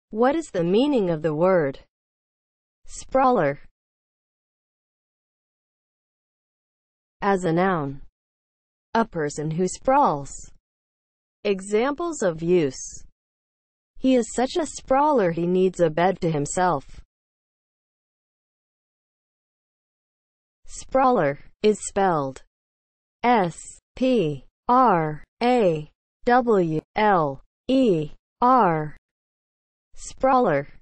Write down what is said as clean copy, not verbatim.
What is the meaning of the word sprawler? As a noun, a person who sprawls. Examples of use: he is such a sprawler he needs a bed to himself. Sprawler is spelled S-P-R-A-W-L-E-R. Sprawler.